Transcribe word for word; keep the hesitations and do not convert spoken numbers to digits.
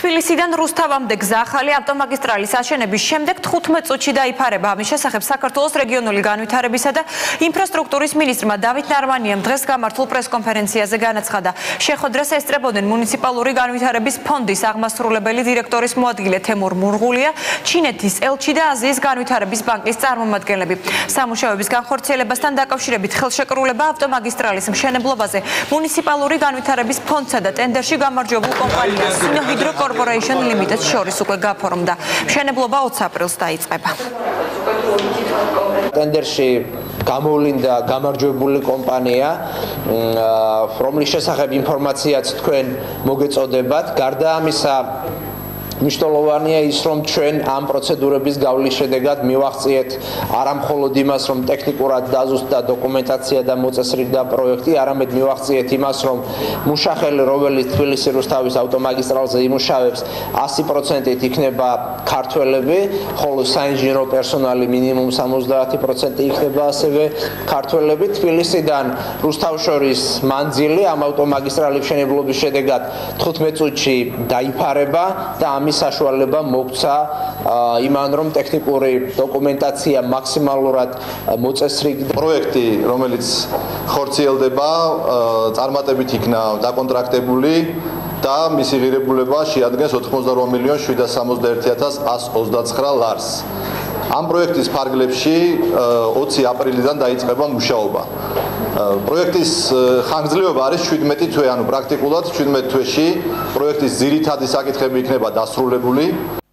თბილისიდან რუსთავამდე გზა ახალი ავტომაგისტრალის აშენების შემდეგ თხუთმეტ წუთში დაიფარება. ამის შესახებ საქართველოს რეგიონული განვითარებისა და ინფრასტრუქტურის მინისტრმა დავით ნარმანიამ დღეს გამართულ პრესკონფერენციაზე განაცხადა. შეხვედრას ესწრებოდნენ მუნიციპალური განვითარების ფონდის აღმასრულებელი დირექტორის მოადგილე თემურ მურღულია, ჩინეთის ელჩი და აზიის განვითარების ბანკის წარმომადგენლები. სამუშაოების განხორციელებასთან დაკავშირებით ხელშეკრულება ავტომაგისტრალის მშენებლობაზე მუნიციპალური განვითარების ფონდსა და ტენდერში გამარჯვებულ კომპანიას Hydro Corporation Limited შორის უკვე გაფორმდა. მშენებლობა ოცი აპრილს დაიწყება. ტენდერში გამოვლინდა გამარჯვებული კომპანია, რომლის შესახებ ინფორმაციაც თქვენ მოგეწოდებათ. გარდა ამისა, მნიშვნელოვანია ის, რომ ჩვენ ამ პროცედურების გავლის შედეგად მივახციეთ არა მხოლოდ იმას, რომ ტექნიკურად დაზუსტდა დოკუმენტაცია და მოწესრიგდა პროექტი, არამედ მივახციეთ იმას, რომ მუშახელი, რომელიც თბილისი რუსთავის ავტომაგისტრალზე იმუშავებს, ასი პროცენტით იქნება ქართველები, ხოლო საინჟინრო პერსონალი მინიმუმ სამოცდაათი პროცენტი იქნება ასევე ქართველები. თბილისიდან რუსთავს შორის მანძილი ამ ავტომაგისტრალის მშენებლობის შედეგად თხუთმეტ წუთში დაიფარება და ამის საშუალება მოგცა იმან, რომ ტექნიკური დოკუმენტაცია მაქსიმალურად მოწესრიგდა. პროექტი, რომელიც ხორციელდება, წარმატებით იქნა დაკონტრაქტებული და მისი ღირებულება შეადგენს ოთხმოცდაორ მილიონ შვიდსათ სამოცდაერთი ათას ასს ოცდაცხრა ლარს. ამ პროექტის ფარგლებში ოცი აპრილიდან დაიწყება მუშაობა. პროექტის ხანგრძლივობა არის შვიდმეტი თვე, ანუ პრაქტიკულად შვიდმეტ თვეში პროექტის ძირითადი საკითხები იქნება დასრულებული.